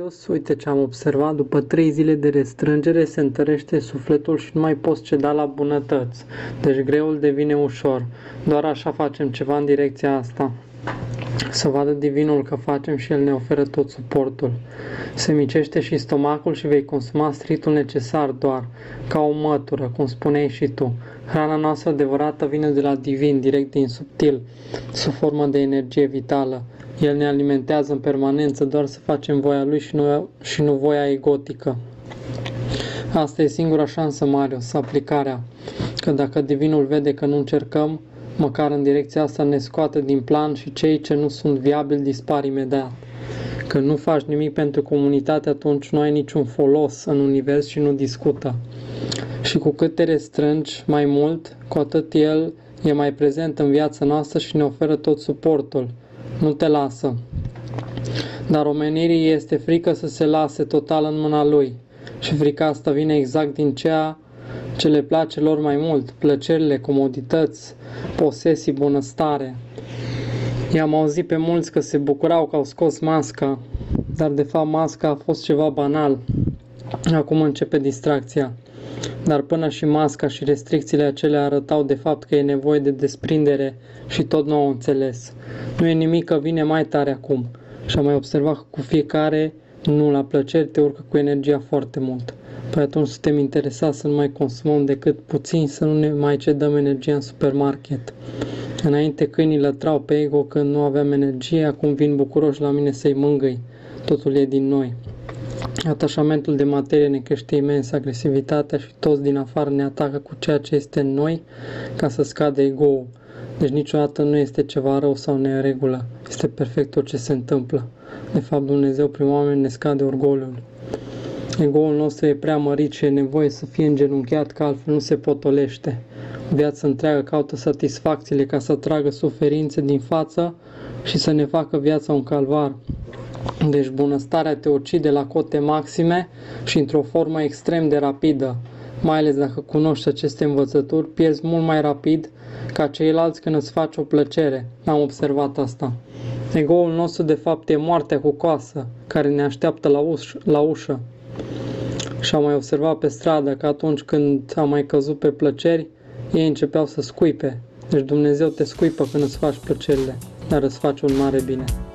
Marius, uite ce am observat, după 3 zile de restrângere se întărește sufletul și nu mai poți ceda la bunătăți, deci greul devine ușor, doar așa facem ceva în direcția asta. Să vadă divinul că facem și el ne oferă tot suportul. Se micește și stomacul și vei consuma stritul necesar doar, ca o mătură, cum spuneai și tu. Hrana noastră adevărată vine de la divin, direct din subtil, sub formă de energie vitală. El ne alimentează în permanență, doar să facem voia lui și nu voia egotică. Asta e singura șansă, Marius, aplicarea. Că dacă divinul vede că nu încercăm, măcar în direcția asta ne scoate din plan și cei ce nu sunt viabili dispar imediat. Când nu faci nimic pentru comunitate, atunci nu ai niciun folos în univers și nu discută. Și cu cât te restrângi mai mult, cu atât el e mai prezent în viața noastră și ne oferă tot suportul. Nu te lasă. Dar omenirii este frică să se lase total în mâna lui. Și frica asta vine exact din ceea ce le place lor mai mult, plăcerile, comodități, posesii, bunăstare. I-am auzit pe mulți că se bucurau că au scos masca, dar de fapt masca a fost ceva banal. Acum începe distracția. Dar până și masca și restricțiile acelea arătau de fapt că e nevoie de desprindere și tot nu au înțeles. Nu e nimic că vine mai tare acum. Și am mai observat că cu fiecare nu la plăceri te urcă cu energia foarte mult. Păi atunci suntem interesați să nu mai consumăm decât puțin, să nu ne mai cedăm energia în supermarket. Înainte câinii lătrau pe ego când nu aveam energie, acum vin bucuroși la mine să-i mângâi. Totul e din noi. Atașamentul de materie ne crește imens agresivitatea și toți din afară ne atacă cu ceea ce este în noi ca să scadă ego-ul. Deci niciodată nu este ceva rău sau neregulă. Este perfect tot ce se întâmplă. De fapt, Dumnezeu prin oameni ne scade orgoliul. Ego-ul nostru e prea mărit și e nevoie să fie îngenunchiat, că altfel nu se potolește. Viața întreagă caută satisfacțiile ca să tragă suferințe din față și să ne facă viața un calvar. Deci bunăstarea te ucide la cote maxime și într-o formă extrem de rapidă. Mai ales dacă cunoști aceste învățături, pierzi mult mai rapid ca ceilalți când îți faci o plăcere. Am observat asta. Ego-ul nostru de fapt e moartea cu coasă, care ne așteaptă la ușă. Și am mai observat pe stradă că atunci când am mai căzut pe plăceri, ei începeau să scuipe. Deci Dumnezeu te scuipă când îți faci plăcerile, dar îți face un mare bine.